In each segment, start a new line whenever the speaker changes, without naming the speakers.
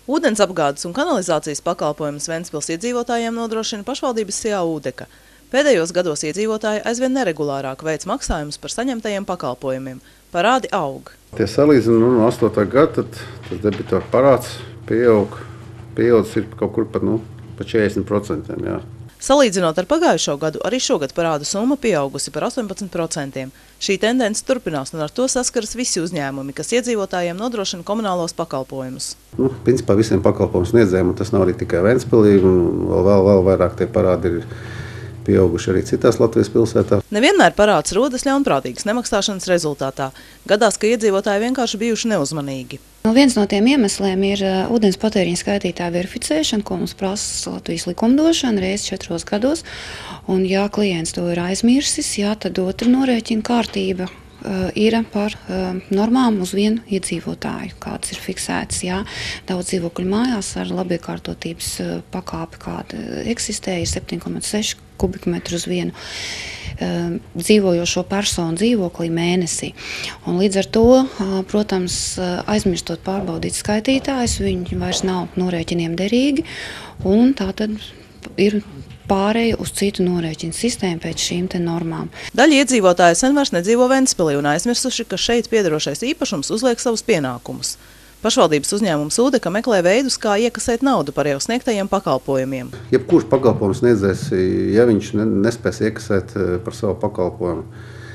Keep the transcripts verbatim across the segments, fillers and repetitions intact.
Ūdens apgādes un kanalizācijas pakalpojumus Ventspils iedzīvotājiem nodrošina pašvaldības S I A Ūdeka. Pēdējos gados iedzīvotāji aizvien neregulārāk veic maksājumus par saņemtajiem pakalpojumiem. Parādi aug.
Tie salīdzina no astotā gada, tad tas debitora parāds pieaug, pieaudzis ir kaut kur pat, nu, pa četrdesmit procentiem, jā.
Salīdzinot ar pagājušo gadu, arī šogad parādu summa pieaugusi par astoņpadsmit procentiem. Šī tendence turpinās, un ar to saskaras visi uzņēmumi, kas iedzīvotājiem nodrošina komunālos pakalpojumus.
Nu, principā visiem pakalpojumu sniedzējiem, un tas nav arī tikai Ventspilī, un vēl, vēl, vēl vairāk tie parādi ir pieauguši arī citās Latvijas pilsētās.
Nevienmēr parāds rodas ļaunprātīgas nemaksāšanas rezultātā. Gadās, ka iedzīvotāji vienkārši bijuši neuzmanīgi.
Nu, viens no tiem iemesliem ir uh, ūdens patēriņa skaitītāja verificēšana, ko mums prasa Latvijas likumdošana reiz četros gados. Un, ja klients to ir aizmirsis, jā, tad otra norēķina kārtība uh, ir par uh, normām uz vienu iedzīvotāju, kāds ir fiksēts. Jā. Daudz dzīvokļu mājās ar labiekārtotības uh, pakāpi, kāda eksistē, ir septiņi komats seši kubikmetru uz vienu uh, dzīvojošo personu dzīvoklī mēnesī. Un līdz ar to, uh, protams, uh, aizmirstot pārbaudīt skaitītājus, viņi vairs nav norēķiniem derīgi, un tā tad ir pārēja uz citu norēķinu sistēmu pēc šīm te normām.
Daļa iedzīvotāji sen vairs nedzīvo Ventspilī un aizmirsuši, ka šeit piederošais īpašums uzliek savus pienākumus. Pašvaldības uzņēmums Ūdeka meklē veidus, kā iekasēt naudu par jau sniegtajiem pakalpojumiem.
Jebkurš pakalpojums sniedzējs, ja viņš nespēs iekasēt par savu pakalpojumu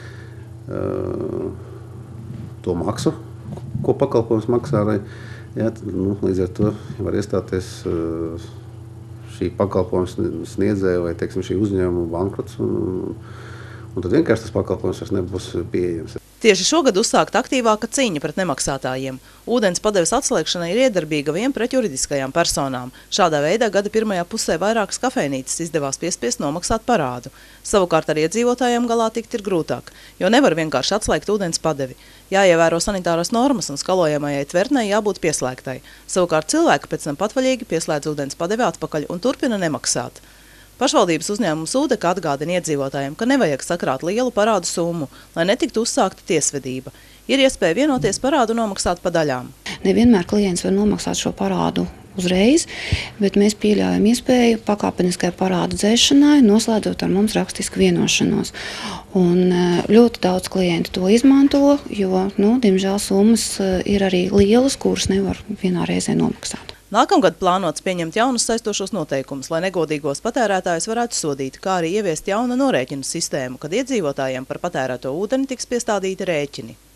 to maksu, ko pakalpojums maksā, jā, tad, nu, līdz ar to var iestāties šī pakalpojuma sniedzēja vai, teiksim, šī uzņēmuma bankrots, un, un tad vienkārši tas pakalpojums vairs nebūs pieejams.
Tieši šogad uzsākta aktīvāka cīņa pret nemaksātājiem. Ūdens padeves atslēgšana ir iedarbīga vien pret juridiskajām personām. Šādā veidā gada pirmajā pusē vairākas kafejnīcas izdevās piespiest nomaksāt parādu. Savukārt ar iedzīvotājiem galā tikt ir grūtāk, jo nevar vienkārši atslēgt ūdens padevi. Jāievēro sanitāras normas un skalojamajai tvertnei jābūt pieslēgtai. Savukārt cilvēki pēc tam patvaļīgi pieslēdz ūdens padevi atpakaļ un turpina nemaksāt. Pašvaldības uzņēmums Ūdeka atgādina iedzīvotājiem, ka nevajag sakrāt lielu parādu summu, lai netiktu uzsākta tiesvedība. Ir iespēja vienoties parādu nomaksāt pa daļām.
Nevienmēr klients var nomaksāt šo parādu uzreiz, bet mēs pieļaujam iespēju pakāpeniskai parādu dzēšanai, noslēdzot ar mums rakstisku vienošanos. Un ļoti daudz klientu to izmanto, jo, nu, diemžēl summas ir arī lielas, kuras nevar vienā reizē nomaksāt.
Nākamgad plānots pieņemt jaunus saistošos noteikumus, lai negodīgos patērētājus varētu sodīt, kā arī ieviest jaunu norēķinu sistēmu, kad iedzīvotājiem par patērēto ūdeni tiks piestādīti rēķini.